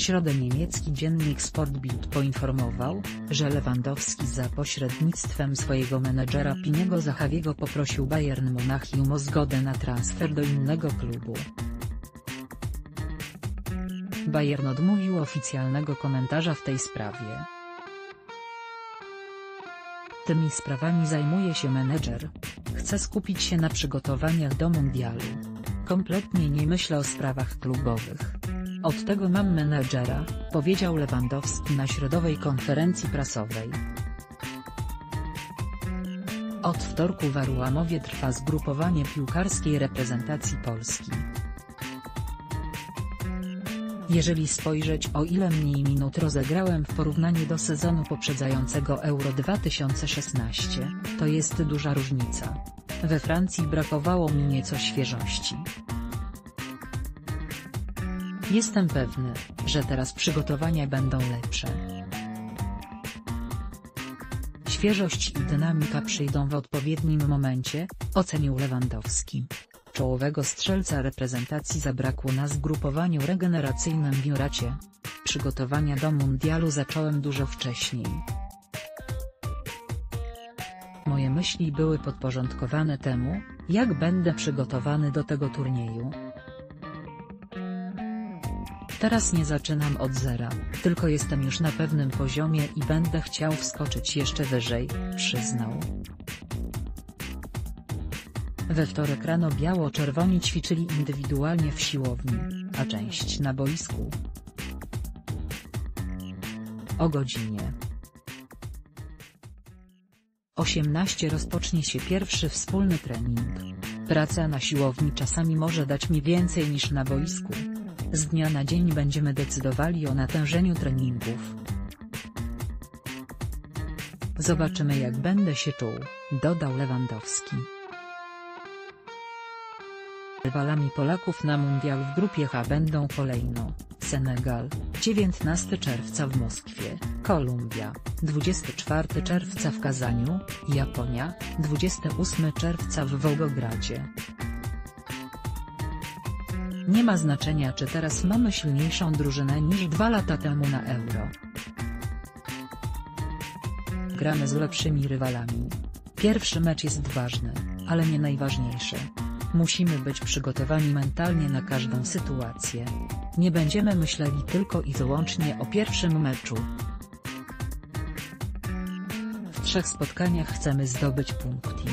środę niemiecki dziennik Sportbild poinformował, że Lewandowski za pośrednictwem swojego menedżera Piniego Zahawiego poprosił Bayern Monachium o zgodę na transfer do innego klubu. Bayern odmówił oficjalnego komentarza w tej sprawie. Tymi sprawami zajmuje się menedżer. Chcę skupić się na przygotowaniach do mundialu. Kompletnie nie myślę o sprawach klubowych. Od tego mam menedżera, powiedział Lewandowski na środowej konferencji prasowej. Od wtorku w Arłamowie trwa zgrupowanie piłkarskiej reprezentacji Polski. Jeżeli spojrzeć, o ile mniej minut rozegrałem w porównaniu do sezonu poprzedzającego Euro 2016, to jest duża różnica. We Francji brakowało mi nieco świeżości. Jestem pewny, że teraz przygotowania będą lepsze. Świeżość i dynamika przyjdą w odpowiednim momencie, ocenił Lewandowski. Czołowego strzelca reprezentacji zabrakło na zgrupowaniu regeneracyjnym w Juracie. Przygotowania do mundialu zacząłem dużo wcześniej. Moje myśli były podporządkowane temu, jak będę przygotowany do tego turnieju. Teraz nie zaczynam od zera, tylko jestem już na pewnym poziomie i będę chciał wskoczyć jeszcze wyżej, przyznał. We wtorek rano biało-czerwoni ćwiczyli indywidualnie w siłowni, a część na boisku. O godzinie 18 rozpocznie się pierwszy wspólny trening. Praca na siłowni czasami może dać mi więcej niż na boisku. Z dnia na dzień będziemy decydowali o natężeniu treningów. Zobaczymy, jak będę się czuł, dodał Lewandowski. Rywalami Polaków na mundial w grupie H będą kolejno: Senegal, 19 czerwca w Moskwie, Kolumbia, 24 czerwca w Kazaniu, Japonia, 28 czerwca w Wołgogradzie. Nie ma znaczenia, czy teraz mamy silniejszą drużynę niż 2 lata temu na Euro. Gramy z lepszymi rywalami. Pierwszy mecz jest ważny, ale nie najważniejszy. Musimy być przygotowani mentalnie na każdą sytuację. Nie będziemy myśleli tylko i wyłącznie o pierwszym meczu. W 3 spotkaniach chcemy zdobyć punkty.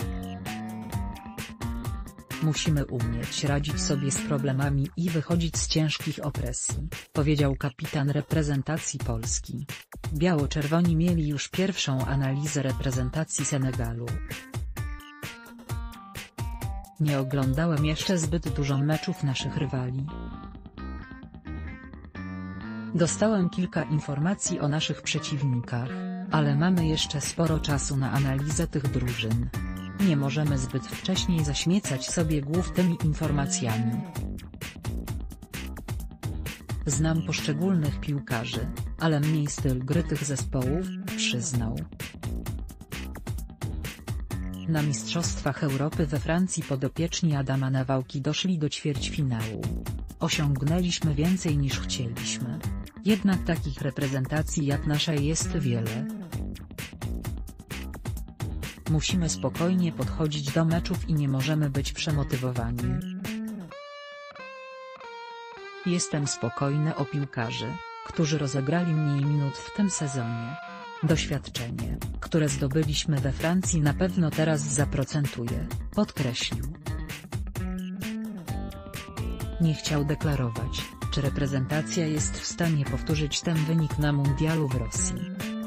Musimy umieć radzić sobie z problemami i wychodzić z ciężkich opresji, powiedział kapitan reprezentacji Polski. Biało-czerwoni mieli już pierwszą analizę reprezentacji Senegalu. Nie oglądałem jeszcze zbyt dużo meczów naszych rywali. Dostałem kilka informacji o naszych przeciwnikach, ale mamy jeszcze sporo czasu na analizę tych drużyn. Nie możemy zbyt wcześnie zaśmiecać sobie głów tymi informacjami. Znam poszczególnych piłkarzy, ale mniej styl gry tych zespołów, przyznał. Na Mistrzostwach Europy we Francji podopieczni Adama Nawałki doszli do ćwierćfinału. Osiągnęliśmy więcej niż chcieliśmy. Jednak takich reprezentacji jak nasza jest wiele. Musimy spokojnie podchodzić do meczów i nie możemy być przemotywowani. Jestem spokojny o piłkarzy, którzy rozegrali mniej minut w tym sezonie. Doświadczenie, które zdobyliśmy we Francji, na pewno teraz zaprocentuje, podkreślił. Nie chciał deklarować, czy reprezentacja jest w stanie powtórzyć ten wynik na mundialu w Rosji.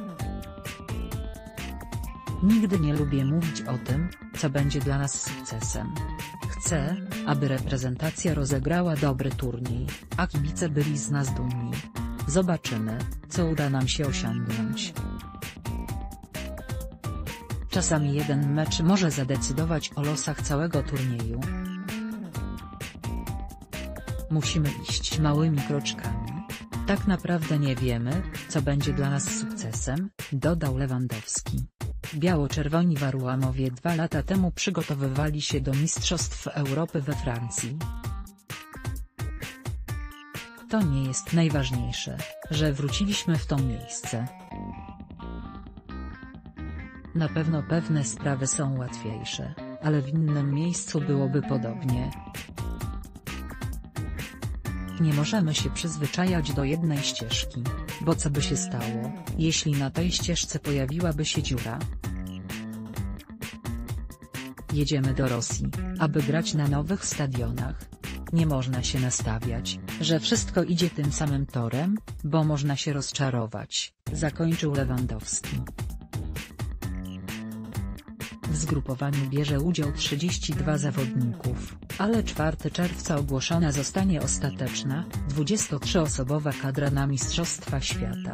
Nigdy nie lubię mówić o tym, co będzie dla nas sukcesem. Chcę, aby reprezentacja rozegrała dobry turniej, a kibice byli z nas dumni. Zobaczymy, co uda nam się osiągnąć. Czasami jeden mecz może zadecydować o losach całego turnieju. Musimy iść małymi kroczkami. Tak naprawdę nie wiemy, co będzie dla nas sukcesem, dodał Lewandowski. Biało-czerwoni w Arłamowie 2 lata temu przygotowywali się do Mistrzostw Europy we Francji. To nie jest najważniejsze, że wróciliśmy w to miejsce. Na pewno pewne sprawy są łatwiejsze, ale w innym miejscu byłoby podobnie. Nie możemy się przyzwyczajać do jednej ścieżki, bo co by się stało, jeśli na tej ścieżce pojawiłaby się dziura? Jedziemy do Rosji, aby grać na nowych stadionach. Nie można się nastawiać, że wszystko idzie tym samym torem, bo można się rozczarować, zakończył Lewandowski. W zgrupowaniu bierze udział 32 zawodników, ale 4 czerwca ogłoszona zostanie ostateczna, 23-osobowa kadra na Mistrzostwa Świata.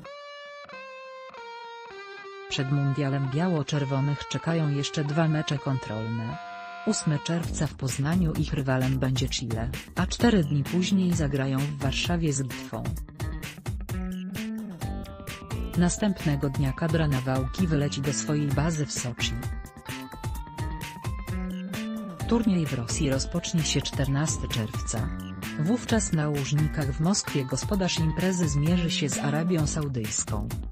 Przed mundialem biało-czerwonych czekają jeszcze 2 mecze kontrolne. 8 czerwca w Poznaniu ich rywalem będzie Chile, a 4 dni później zagrają w Warszawie z Litwą. Następnego dnia kadra na wałki wyleci do swojej bazy w Soczi. Turniej w Rosji rozpocznie się 14 czerwca. Wówczas na Łużnikach w Moskwie gospodarz imprezy zmierzy się z Arabią Saudyjską.